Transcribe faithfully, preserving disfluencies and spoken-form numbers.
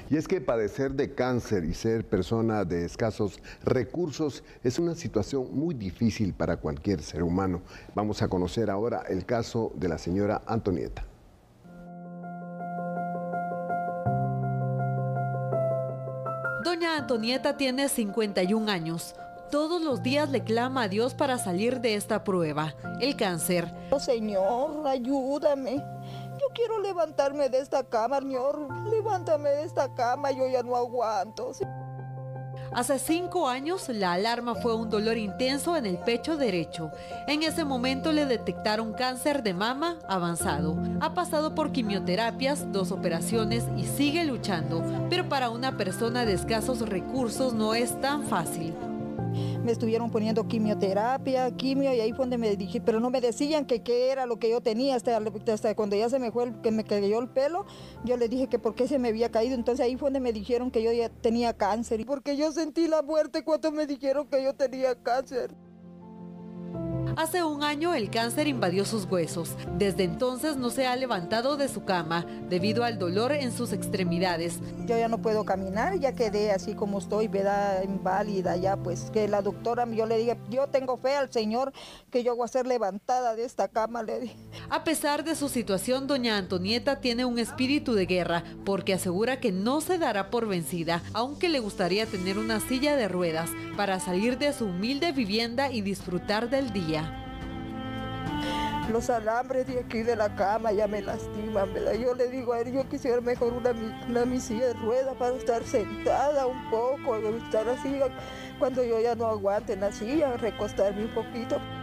Y es que padecer de cáncer y ser persona de escasos recursos es una situación muy difícil para cualquier ser humano. Vamos a conocer ahora el caso de la señora Antonieta. Doña Antonieta tiene cincuenta y un años. Todos los días le clama a Dios para salir de esta prueba, el cáncer. Oh, Señor, ayúdame. Yo quiero levantarme de esta cama, Señor. Levántame de esta cama, yo ya no aguanto. Hace cinco años, la alarma fue un dolor intenso en el pecho derecho. En ese momento le detectaron cáncer de mama avanzado. Ha pasado por quimioterapias, dos operaciones y sigue luchando. Pero para una persona de escasos recursos no es tan fácil. Me estuvieron poniendo quimioterapia, quimio, y ahí fue donde me dije, pero no me decían que qué era lo que yo tenía, hasta, hasta cuando ya se me fue, el, que me cayó el pelo, yo le dije que por qué se me había caído, entonces ahí fue donde me dijeron que yo ya tenía cáncer, porque yo sentí la muerte cuando me dijeron que yo tenía cáncer. Hace un año el cáncer invadió sus huesos. Desde entonces no se ha levantado de su cama debido al dolor en sus extremidades. Yo ya no puedo caminar, ya quedé así como estoy, ¿verdad? Inválida ya, pues que la doctora, yo le dije, yo tengo fe al Señor que yo voy a ser levantada de esta cama, le dije. A pesar de su situación, doña Antonieta tiene un espíritu de guerra porque asegura que no se dará por vencida, aunque le gustaría tener una silla de ruedas para salir de su humilde vivienda y disfrutar del día. Los alambres de aquí de la cama ya me lastiman, ¿verdad? Yo le digo a él, yo quisiera mejor una, una mi silla de ruedas para estar sentada un poco, estar así, cuando yo ya no aguante en la silla, recostarme un poquito.